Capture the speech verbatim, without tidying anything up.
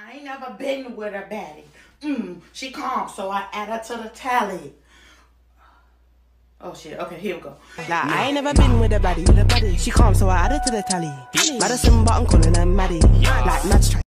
I ain't never been with a baddie. Mm, she calm, so I add her to the tally. Oh shit, okay, here we go. Like, I ain't never been with a baddie. She calm, so I add her to the tally. Madison, but I'm calling her Maddie. Like, Mad's trying.